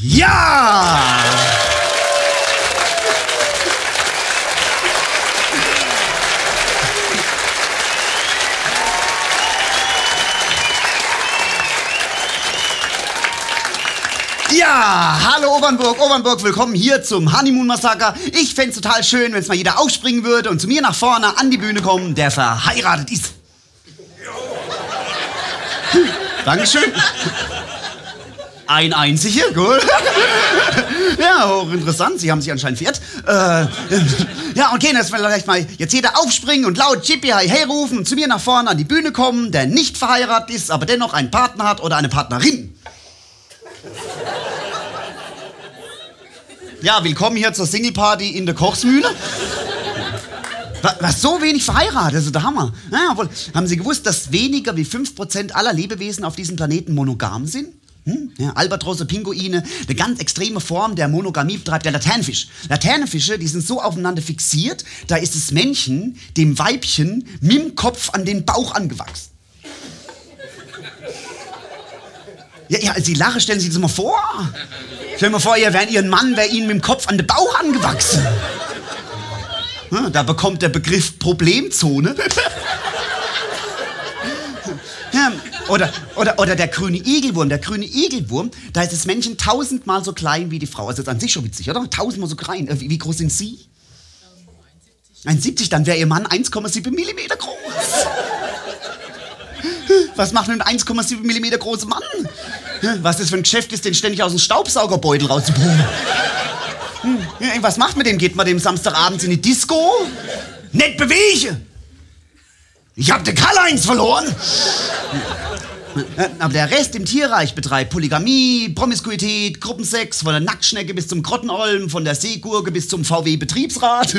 Ja! Ja, hallo Obernburg, willkommen hier zum Honeymoon-Massaker. Ich fänd's total schön, wenn es mal jeder aufspringen würde und zu mir nach vorne an die Bühne kommen, der verheiratet ist. Dankeschön. Ein einziger, cool. Ja, hochinteressant, Sie haben sich anscheinend verirrt. Ja, okay, das will vielleicht mal jetzt jeder aufspringen und laut Chippy Hi Hey rufen und zu mir nach vorne an die Bühne kommen, der nicht verheiratet ist, aber dennoch einen Partner hat oder eine Partnerin. Ja, willkommen hier zur Single-Party in der Kochsmühle. Was, so wenig verheiratet, das ist der Hammer. Ja, obwohl, haben Sie gewusst, dass weniger wie 5% aller Lebewesen auf diesem Planeten monogam sind? Ja, Albatrosse, Pinguine, eine ganz extreme Form der Monogamie betreibt der Laternenfisch. Laternenfische, die sind so aufeinander fixiert, da ist das Männchen dem Weibchen mit dem Kopf an den Bauch angewachsen. Ja, als Sie lachen, stellen Sie sich das mal vor. Stellen Sie mal vor, Ihr Mann wäre Ihnen mit dem Kopf an den Bauch angewachsen. Ja, da bekommt der Begriff Problemzone. Ja, oder der grüne Igelwurm. Der grüne Igelwurm, da ist das Männchen 1000-mal so klein wie die Frau. Also das ist an sich schon witzig, oder? 1000-mal so klein. Wie groß sind Sie? 1,70, dann wäre Ihr Mann 1,7 Millimeter groß. Was macht denn ein 1,7 Millimeter großer Mann? Was das für ein Geschäft ist, den ständig aus dem Staubsaugerbeutel rauszupumpen? Was macht man dem? Geht man dem Samstagabends in die Disco? Nicht bewegen! Ich hab den Karl-Heinz verloren! Aber der Rest im Tierreich betreibt Polygamie, Promiskuität, Gruppensex, von der Nacktschnecke bis zum Grottenolm, von der Seegurke bis zum VW-Betriebsrat.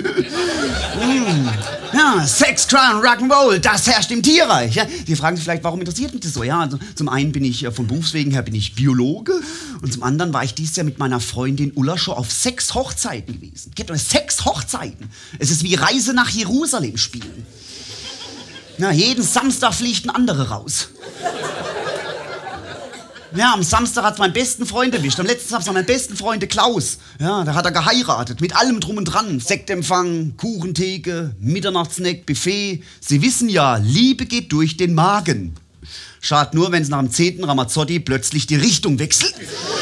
Ja, Sex, Crime, Rock'n'Roll, das herrscht im Tierreich. Ja, die fragen sich vielleicht, warum interessiert mich das so? Ja, also, zum einen bin ich von Berufswegen her bin ich Biologe und zum anderen war ich dieses Jahr mit meiner Freundin Ulla schon auf 6 Hochzeiten gewesen. Geht 6 Hochzeiten. Es ist wie Reise nach Jerusalem spielen. Ja, jeden Samstag fliegt ein anderer raus. Ja, am Samstag hat's meinen besten Freund erwischt. Am letzten Samstag meinen besten Freund, der Klaus. Ja, da hat er geheiratet. Mit allem drum und dran. Sektempfang, Kuchentheke, Mitternachtssnack, Buffet. Sie wissen ja, Liebe geht durch den Magen. Schade nur, wenn es nach dem 10. Ramazzotti plötzlich die Richtung wechselt.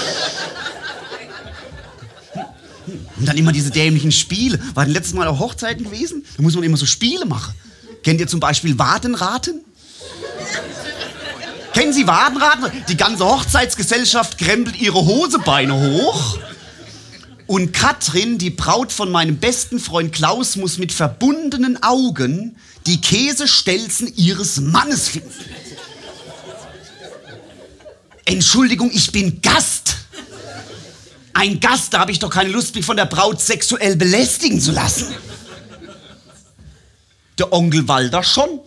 Und dann immer diese dämlichen Spiele. War denn letztes Mal auch Hochzeiten gewesen? Da muss man immer so Spiele machen. Kennt ihr zum Beispiel Wadenraten? Kennen Sie Wadenraten? Die ganze Hochzeitsgesellschaft krempelt ihre Hosebeine hoch. Und Katrin, die Braut von meinem besten Freund Klaus, muss mit verbundenen Augen die Käsestelzen ihres Mannes finden. Entschuldigung, ich bin Gast. Ein Gast, da habe ich doch keine Lust, mich von der Braut sexuell belästigen zu lassen. Der Onkel Walter schon.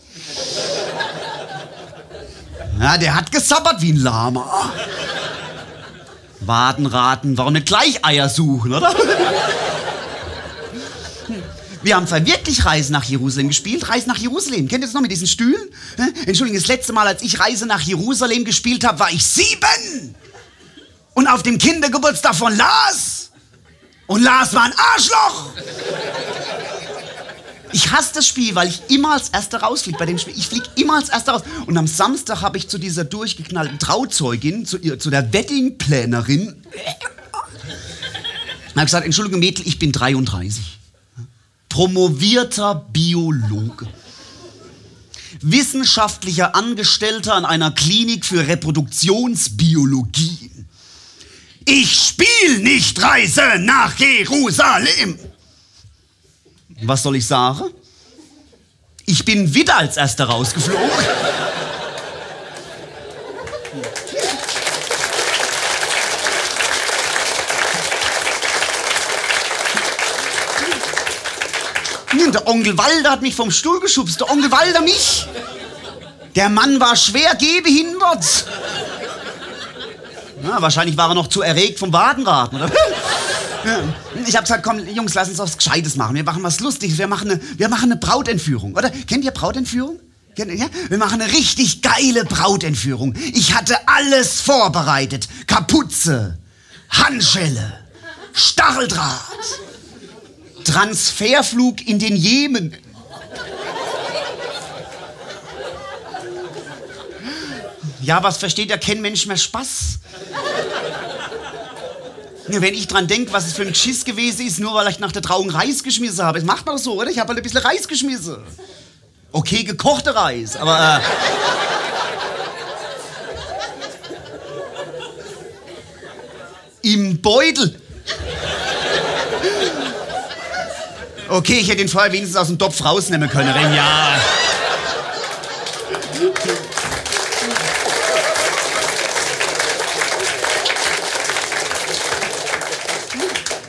Ja, der hat gesabbert wie ein Lama. Wadenraten, warum nicht gleich Eier suchen, oder? Wir haben zwar wirklich Reise nach Jerusalem gespielt. Reise nach Jerusalem. Kennt ihr das noch mit diesen Stühlen? Entschuldigung, das letzte Mal, als ich Reise nach Jerusalem gespielt habe, war ich 7. Und auf dem Kindergeburtstag von Lars. Und Lars war ein Arschloch. Ich hasse das Spiel, weil ich immer als Erster rausfliege bei dem Spiel. Ich fliege immer als Erster raus. Und am Samstag habe ich zu dieser durchgeknallten Trauzeugin, zu der Weddingplanerin, habe gesagt, Entschuldigung Mädel, ich bin 33. Promovierter Biologe. Wissenschaftlicher Angestellter an einer Klinik für Reproduktionsbiologie. Ich spiele nicht Reise nach Jerusalem. Was soll ich sagen? Ich bin wieder als Erster rausgeflogen. Der Onkel Walter hat mich vom Stuhl geschubst. Der Onkel Walter mich. Der Mann war schwer gehbehindert. Ja, wahrscheinlich war er noch zu erregt vom Wadenraten, oder? Ja. Ich hab gesagt, komm, Jungs, lass uns was Gescheites machen. Wir machen was Lustiges. Wir machen eine Brautentführung, oder? Kennt ihr Brautentführung? Ja? Wir machen eine richtig geile Brautentführung. Ich hatte alles vorbereitet. Kapuze, Handschelle, Stacheldraht, Transferflug in den Jemen. Ja, was versteht ja kein Mensch mehr Spaß? Ja, wenn ich dran denke, was es für ein Geschiss gewesen ist, nur weil ich nach der Trauung Reis geschmissen habe. Das macht man doch so, oder? Ich habe halt ein bisschen Reis geschmissen. Okay, gekochte Reis, aber... Im Beutel. Okay, ich hätte den vorher wenigstens aus dem Topf rausnehmen können. Ja.